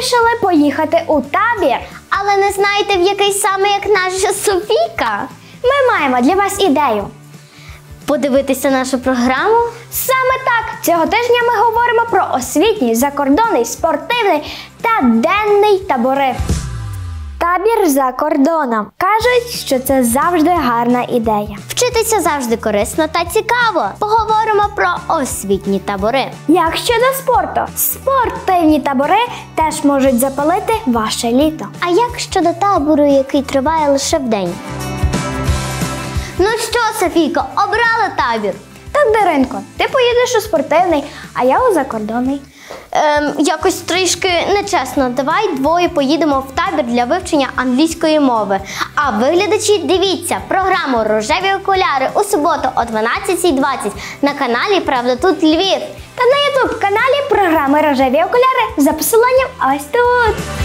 вирішили поїхати у табір. Але не знаєте, в який саме, як наша Софійка? Ми маємо для вас ідею. Подивитися нашу програму? Саме так! Цього тижня ми говоримо про освітній, закордонний, спортивний та денний табори. Табір за кордоном. Кажуть, що це завжди гарна ідея. Вчитися завжди корисно та цікаво. Поговоримо про освітні табори. Як щодо спорту? Спортивні табори теж можуть запалити ваше літо. А як щодо табору, який триває лише вдень? Ну що, Софійко, обрала табір? Так, Даринко, ти поїдеш у спортивний, а я у закордонний. Якось трішки нечесно. Давай двоє поїдемо в табір для вивчення англійської мови. А ви, глядачі, дивіться програму «Рожеві окуляри» у суботу о 12:20 на каналі «Правда тут Львів». Та на ютуб-каналі програми «Рожеві окуляри» за посиланням ось тут.